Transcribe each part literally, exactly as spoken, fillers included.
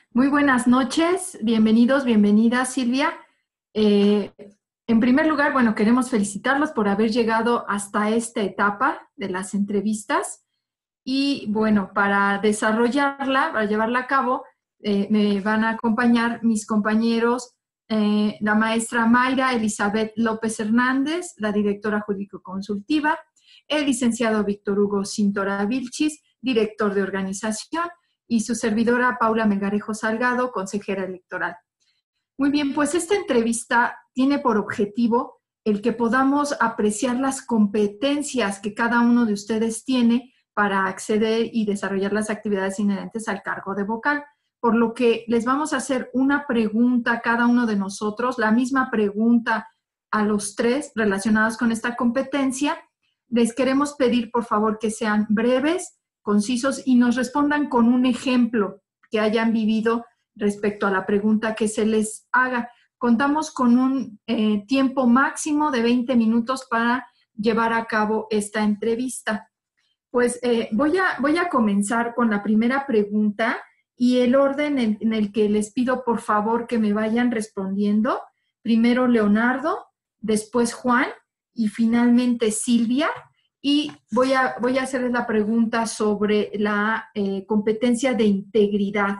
Muy buenas noches, bienvenidos, bienvenidas, Silvia. Eh, en primer lugar, bueno, queremos felicitarlos por haber llegado hasta esta etapa de las entrevistas y, bueno, para desarrollarla, para llevarla a cabo, eh, me van a acompañar mis compañeros, eh, la maestra Mayra Elizabeth López Hernández, la directora jurídico-consultiva, el licenciado Víctor Hugo Cintora Vilchis, director de organización, y su servidora Paula Melgarejo Salgado, consejera electoral. Muy bien, pues esta entrevista tiene por objetivo el que podamos apreciar las competencias que cada uno de ustedes tiene para acceder y desarrollar las actividades inherentes al cargo de vocal. Por lo que les vamos a hacer una pregunta a cada uno de nosotros, la misma pregunta a los tres relacionados con esta competencia. Les queremos pedir, por favor, que sean breves, concisos y nos respondan con un ejemplo que hayan vivido respecto a la pregunta que se les haga. Contamos con un eh, tiempo máximo de veinte minutos para llevar a cabo esta entrevista. Pues eh, voy, a, voy a comenzar con la primera pregunta y el orden en, en el que les pido por favor que me vayan respondiendo. Primero Leonardo, después Juan y finalmente Silvia. Y voy a, voy a hacerles la pregunta sobre la eh, competencia de integridad.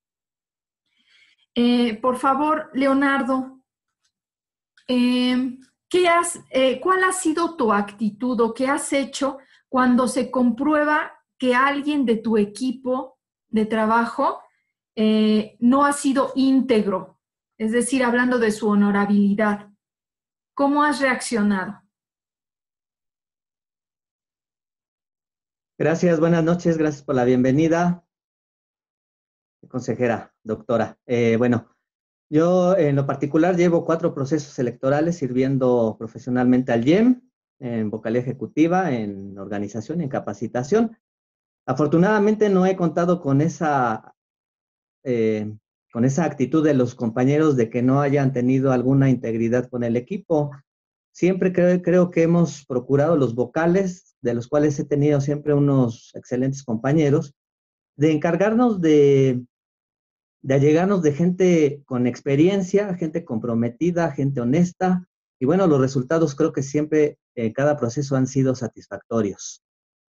Eh, por favor, Leonardo, eh, ¿qué has, eh, ¿cuál ha sido tu actitud o qué has hecho cuando se comprueba que alguien de tu equipo de trabajo eh, no ha sido íntegro? Es decir, hablando de su honorabilidad. ¿Cómo has reaccionado? Gracias, buenas noches, gracias por la bienvenida, consejera, doctora. Eh, bueno, yo en lo particular llevo cuatro procesos electorales sirviendo profesionalmente al I E M, en vocalía ejecutiva, en organización, en capacitación. Afortunadamente no he contado con esa, eh, con esa actitud de los compañeros de que no hayan tenido alguna integridad con el equipo. Siempre creo, creo que hemos procurado los vocales, de los cuales he tenido siempre unos excelentes compañeros, de encargarnos de, de allegarnos de gente con experiencia, gente comprometida, gente honesta, y bueno, los resultados creo que siempre en eh, cada proceso han sido satisfactorios.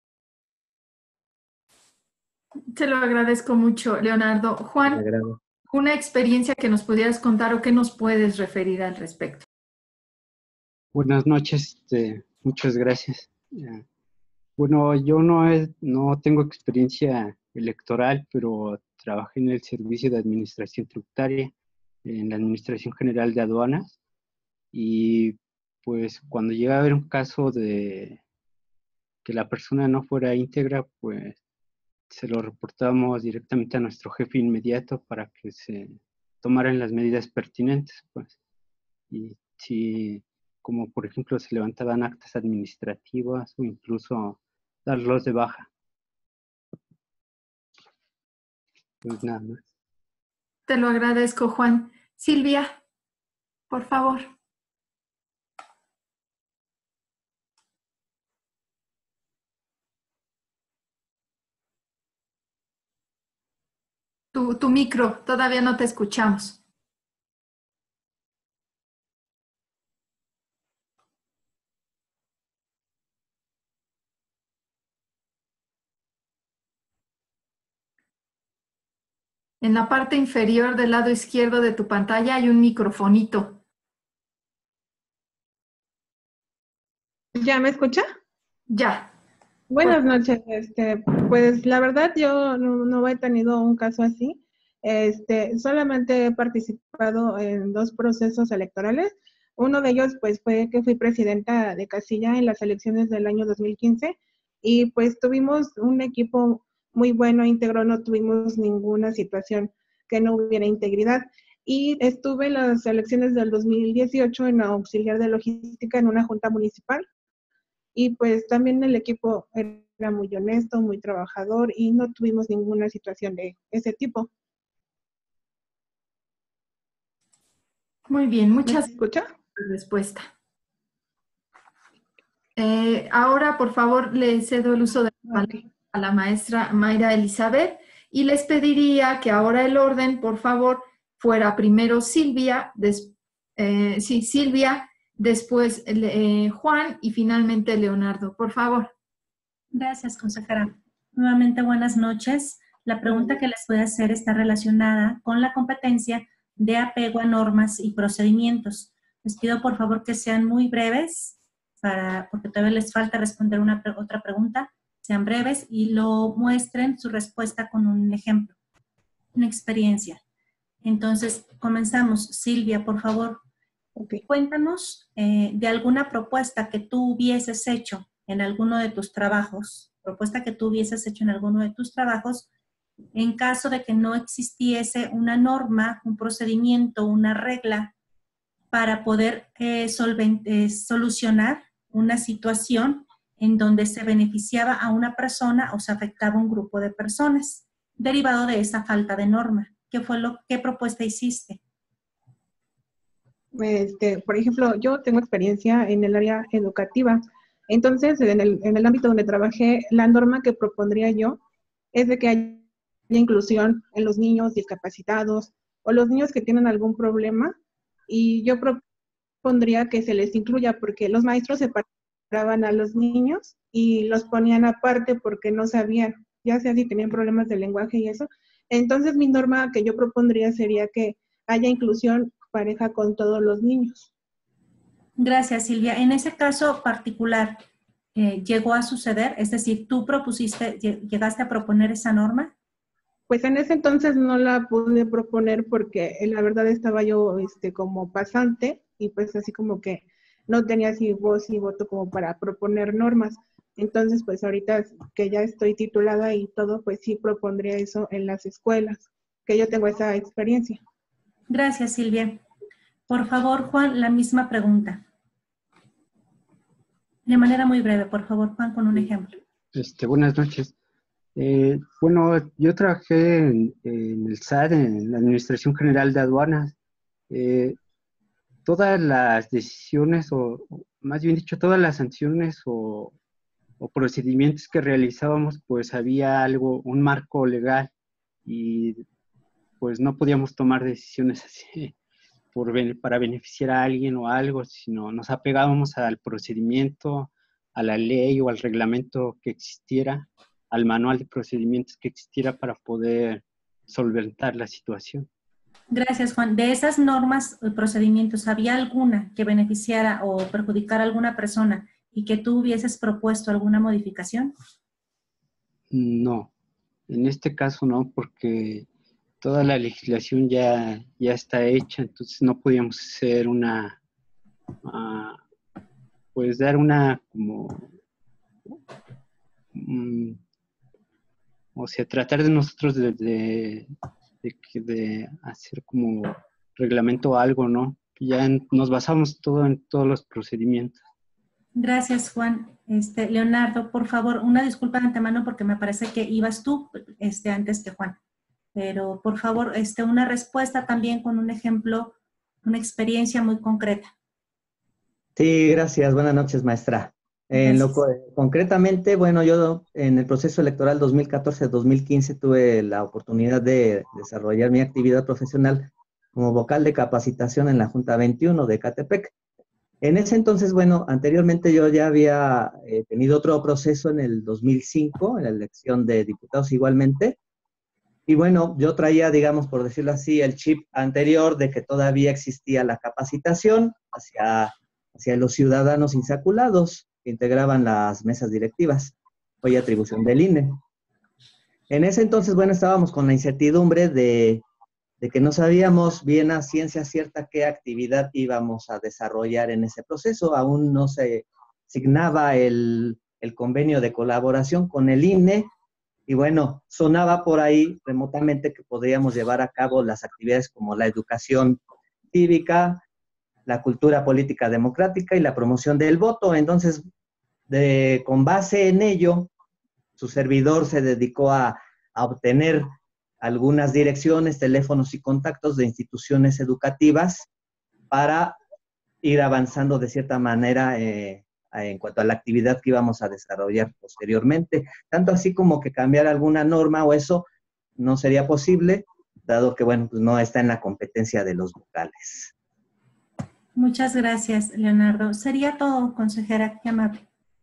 Te lo agradezco mucho, Leonardo. Juan, una experiencia que nos pudieras contar o que nos puedes referir al respecto. Buenas noches, este, muchas gracias. Uh, bueno, yo no, es, no tengo experiencia electoral, pero trabajé en el Servicio de Administración Tributaria, en la Administración General de Aduanas, y pues cuando llega a haber un caso de que la persona no fuera íntegra, pues se lo reportamos directamente a nuestro jefe inmediato para que se tomaran las medidas pertinentes, pues. Y si, como por ejemplo, se levantaban actas administrativas o incluso darlos de baja. Pues nada más. Te lo agradezco, Juan. Silvia, por favor. Tu, tu micro, todavía no te escuchamos. En la parte inferior del lado izquierdo de tu pantalla hay un microfonito. ¿Ya me escucha? Ya. Buenas noches. Este, pues la verdad yo no, no he tenido un caso así. Este, solamente he participado en dos procesos electorales. Uno de ellos pues fue que fui presidenta de casilla en las elecciones del año dos mil quince y pues tuvimos un equipo muy bueno, íntegro, no tuvimos ninguna situación que no hubiera integridad. Y estuve en las elecciones del dos mil dieciocho en auxiliar de logística en una junta municipal. Y pues también el equipo era muy honesto, muy trabajador y no tuvimos ninguna situación de ese tipo. Muy bien, muchas ¿Me escucha? gracias por la respuesta. Eh, ahora, por favor, le cedo el uso de la palabra Okay. a la maestra Mayra Elizabeth, Y les pediría que ahora el orden, por favor, fuera primero Silvia, des, eh, sí, Silvia, después eh, Juan y finalmente Leonardo, por favor. Gracias, consejera. Nuevamente, buenas noches. La pregunta que les voy a hacer está relacionada con la competencia de apego a normas y procedimientos. Les pido, por favor, que sean muy breves, para, porque todavía les falta responder una otra pregunta. Sean breves y lo muestren su respuesta con un ejemplo, una experiencia. Entonces, comenzamos. Silvia, por favor, okay. Cuéntanos eh, de alguna propuesta que tú hubieses hecho en alguno de tus trabajos, propuesta que tú hubieses hecho en alguno de tus trabajos, en caso de que no existiese una norma, un procedimiento, una regla para poder eh, solvent, eh, solucionar una situación en donde se beneficiaba a una persona o se afectaba a un grupo de personas, derivado de esa falta de norma. ¿Qué fue lo, qué propuesta hiciste? Este, por ejemplo, yo tengo experiencia en el área educativa. Entonces, en el, en el ámbito donde trabajé, la norma que propondría yo es de que haya inclusión en los niños discapacitados o los niños que tienen algún problema, y yo propondría que se les incluya, porque los maestros separaban a los niños y los ponían aparte porque no sabían, ya sea si tenían problemas de lenguaje y eso. Entonces, mi norma que yo propondría sería que haya inclusión pareja con todos los niños. Gracias, Silvia. En ese caso particular, eh, ¿llegó a suceder? Es decir, ¿tú propusiste, llegaste a proponer esa norma? Pues en ese entonces no la pude proponer porque la verdad estaba yo este, como pasante y pues así como que no tenía así voz y voto como para proponer normas. Entonces pues ahorita que ya estoy titulada y todo, pues sí propondría eso en las escuelas, que yo tengo esa experiencia. Gracias, Silvia. Por favor, Juan, la misma pregunta. De manera muy breve, por favor, Juan, con un ejemplo. Este, buenas noches. Eh, bueno, yo trabajé en, en el S A D, en la Administración General de Aduanas. Eh, todas las decisiones, o más bien dicho, todas las sanciones o, o procedimientos que realizábamos, pues había algo, un marco legal, y pues no podíamos tomar decisiones así por, para beneficiar a alguien o algo, sino nos apegábamos al procedimiento, a la ley o al reglamento que existiera, al manual de procedimientos que existiera para poder solventar la situación. Gracias, Juan. De esas normas y procedimientos, ¿había alguna que beneficiara o perjudicara a alguna persona y que tú hubieses propuesto alguna modificación? No, en este caso no, porque toda la legislación ya, ya está hecha, entonces no podíamos hacer una, uh, pues dar una como, um, o sea, tratar de nosotros de, de, de, de hacer como reglamento algo, ¿no? Ya en, nos basamos todo en todos los procedimientos. Gracias, Juan. Este, Leonardo, por favor, una disculpa de antemano porque me parece que ibas tú este, antes que Juan. Pero, por favor, este, una respuesta también con un ejemplo, una experiencia muy concreta. Sí, gracias. Buenas noches, maestra. En lo, concretamente, bueno, yo en el proceso electoral dos mil catorce a dos mil quince tuve la oportunidad de desarrollar mi actividad profesional como vocal de capacitación en la Junta veintiuno de Ecatepec. En ese entonces, bueno, anteriormente yo ya había eh, tenido otro proceso en el dos mil cinco, en la elección de diputados igualmente. Y bueno, yo traía, digamos, por decirlo así, el chip anterior de que todavía existía la capacitación hacia, hacia los ciudadanos insaculados que integraban las mesas directivas, hoy atribución del I N E. En ese entonces, bueno, estábamos con la incertidumbre de, de que no sabíamos bien a ciencia cierta qué actividad íbamos a desarrollar en ese proceso. Aún no se asignaba el, el convenio de colaboración con el I N E, y bueno, sonaba por ahí remotamente que podríamos llevar a cabo las actividades como la educación cívica, la cultura política democrática y la promoción del voto. Entonces, de, con base en ello, su servidor se dedicó a, a obtener algunas direcciones, teléfonos y contactos de instituciones educativas para ir avanzando de cierta manera eh, en cuanto a la actividad que íbamos a desarrollar posteriormente. Tanto así como que cambiar alguna norma o eso, no sería posible, dado que, bueno, pues no está en la competencia de los vocales. Muchas gracias, Leonardo. Sería todo, consejera. Qué amable.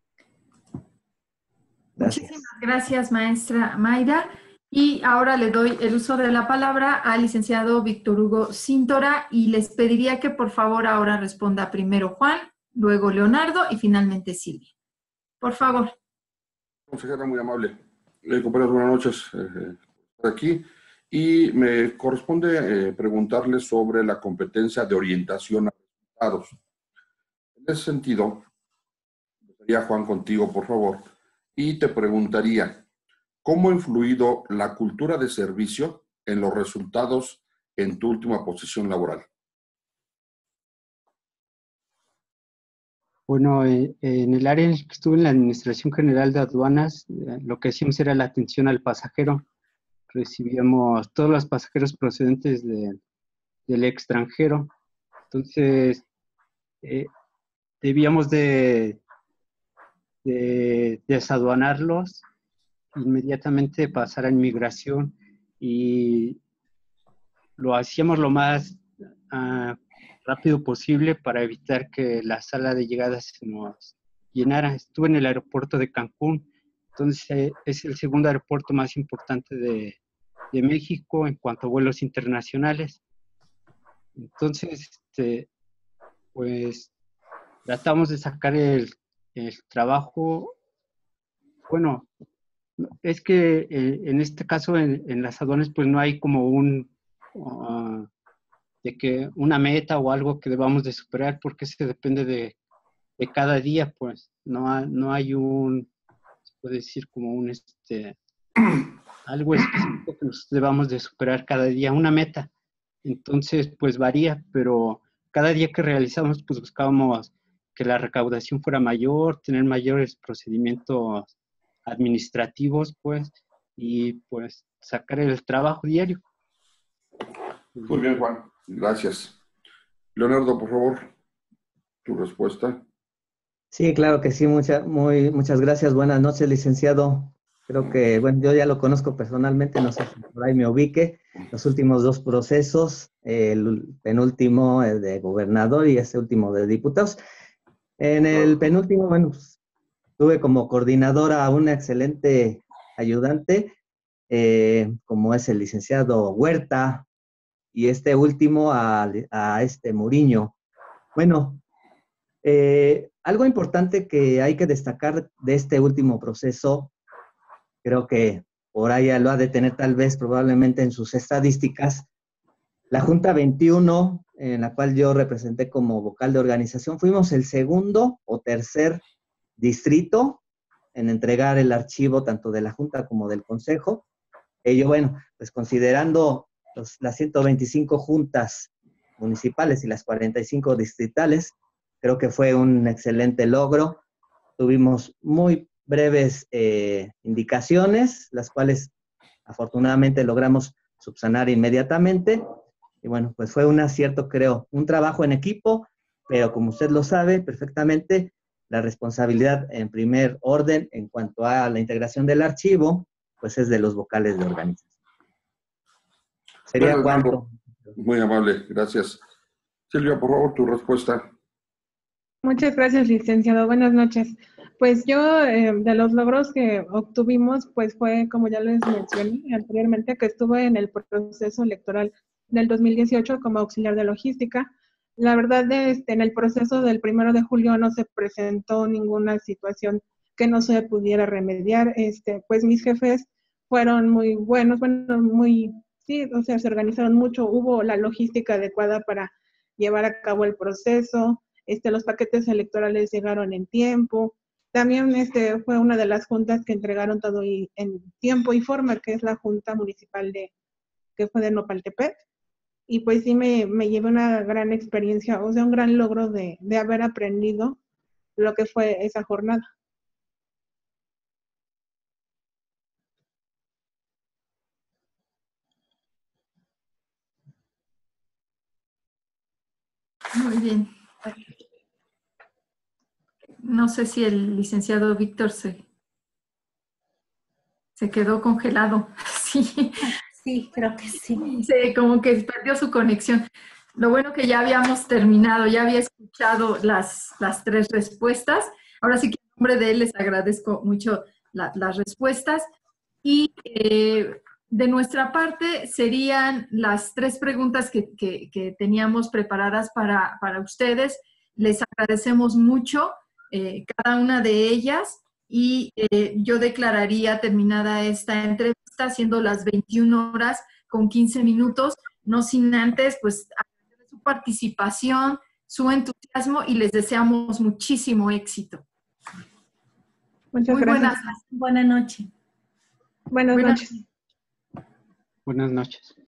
Gracias. Muchísimas gracias, maestra Mayra. Y ahora le doy el uso de la palabra al licenciado Víctor Hugo Cíntora y les pediría que por favor ahora responda primero Juan, luego Leonardo y finalmente Silvia. Por favor. Consejera, muy amable. Eh, compañeros, buenas noches. Eh, aquí. Y me corresponde eh, preguntarle sobre la competencia de orientación a resultados. En ese sentido, empezaría Juan contigo, por favor, y te preguntaría, ¿cómo ha influido la cultura de servicio en los resultados en tu última posición laboral? Bueno, eh, en el área en el que estuve en la Administración General de Aduanas, eh, lo que hacíamos era la atención al pasajero. Recibíamos todos los pasajeros procedentes de, del extranjero. Entonces, eh, debíamos de, de desaduanarlos, inmediatamente pasar a inmigración y lo hacíamos lo más uh, rápido posible para evitar que la sala de llegada se nos llenara. Estuve en el aeropuerto de Cancún, entonces eh, es el segundo aeropuerto más importante de, de México en cuanto a vuelos internacionales. Entonces, este, pues tratamos de sacar el, el trabajo. Bueno, es que eh, en este caso en, en las aduanas pues no hay como un uh, de que una meta o algo que debamos de superar, porque eso depende de, de cada día, pues no, ha, no hay un, se puede decir como un este algo específico que nos debamos de superar cada día, una meta. Entonces pues varía, pero cada día que realizamos pues buscábamos que la recaudación fuera mayor, tener mayores procedimientos administrativos, pues, y pues sacar el trabajo diario. Muy bien, Juan. Gracias. Leonardo, por favor, tu respuesta. Sí, claro que sí. Mucha, muy, muchas gracias. Buenas noches, licenciado. Creo que, bueno, yo ya lo conozco personalmente, no sé si por ahí me ubique. Los últimos dos procesos, el penúltimo el de gobernador y este último de diputados. En el penúltimo, bueno, pues, tuve como coordinadora a una excelente ayudante, eh, como es el licenciado Huerta, y este último a, a este Muriño. Bueno, eh, algo importante que hay que destacar de este último proceso, creo que por ahí lo ha de tener tal vez probablemente en sus estadísticas, la Junta veintiuno, en la cual yo representé como vocal de organización, fuimos el segundo o tercer distrito en entregar el archivo tanto de la Junta como del Consejo. Ello, bueno, pues considerando los, las ciento veinticinco juntas municipales y las cuarenta y cinco distritales, creo que fue un excelente logro. Tuvimos muy breves eh, indicaciones, las cuales afortunadamente logramos subsanar inmediatamente. Y bueno, pues fue un acierto, creo, un trabajo en equipo, pero como usted lo sabe perfectamente, la responsabilidad en primer orden en cuanto a la integración del archivo, pues es de los vocales de organización. ¿Sería cuánto? Muy amable, gracias. Silvia, por favor, tu respuesta. Muchas gracias, licenciado. Buenas noches. Pues yo, eh, de los logros que obtuvimos, pues fue, como ya les mencioné anteriormente, que estuve en el proceso electoral del dos mil dieciocho como auxiliar de logística. La verdad, este, en el proceso del primero de julio no se presentó ninguna situación que no se pudiera remediar. Este, pues mis jefes fueron muy buenos, bueno, muy, sí, o sea, se organizaron mucho, hubo la logística adecuada para llevar a cabo el proceso. Este, los paquetes electorales llegaron en tiempo. También este, fue una de las juntas que entregaron todo y, en tiempo y forma, que es la Junta Municipal de, que fue de Nopaltepec. Y pues sí me, me llevé una gran experiencia, o sea, un gran logro de, de haber aprendido lo que fue esa jornada. Muy bien. No sé si el licenciado Víctor se, se quedó congelado. Sí, Sí, creo que sí. Sí, como que perdió su conexión. Lo bueno que ya habíamos terminado, ya había escuchado las, las tres respuestas. Ahora sí que en nombre de él les agradezco mucho la, las respuestas. Y eh, de nuestra parte serían las tres preguntas que, que, que teníamos preparadas para, para ustedes. Les agradecemos mucho eh, cada una de ellas y eh, yo declararía terminada esta entrevista siendo las veintiuna horas con quince minutos, no sin antes pues agradecer su participación, su entusiasmo y les deseamos muchísimo éxito. Muchas Muy gracias. buenas, Buenas noches. Buenas buenas noches. Buenas noches.